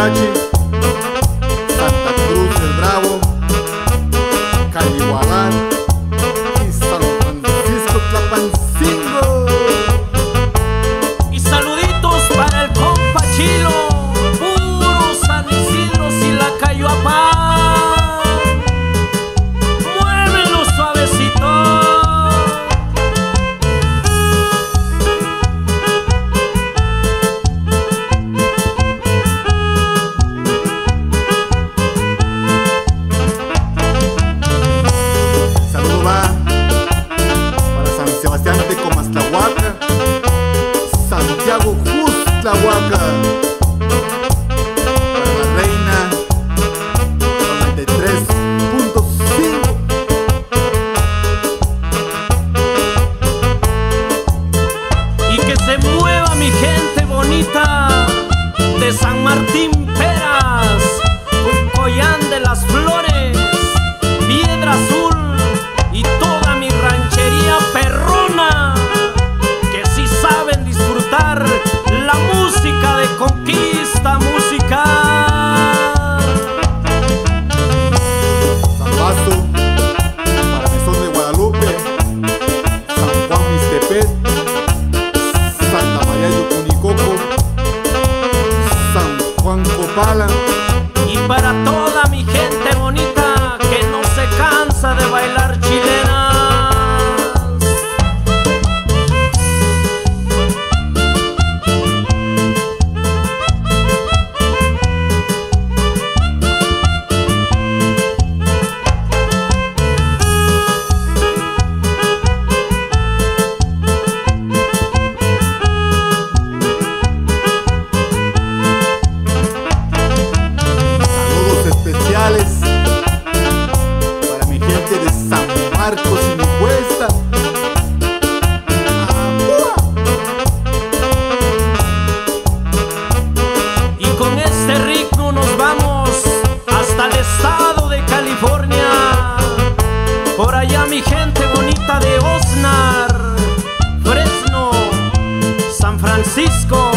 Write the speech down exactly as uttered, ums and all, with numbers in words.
Mariachi, Santa Cruz del Bravo, Calihuagán y San Francisco Tlapancingo. Y saluditos para el compa Chilo, puro San Isidro y la Cayoapán. Muévelo suavecito. Saludo va para San Sebastián de Comaslahuaca, Santiago Justlahuaca, para la Reina noventa y tres punto cinco. Y que se mueva mi gente bonita de San Martín Peras, Cuycoyán de las Flores, Piedra Azul y toda mi ranchería perrona, que sí saben disfrutar la música de conquista musical. Saludazo para Mesón de Guadalupe, San Juan Mixtepec, Santa María de Cunicoco, San Juan Copala. Y para toda mi gente bonita que no se cansa de bailar chilenas. Saludos especiales para mi gente de San Marcos y mi Cuesta. Y con este ritmo nos vamos hasta el estado de California. Por allá mi gente bonita de Oxnard, Fresno, San Francisco.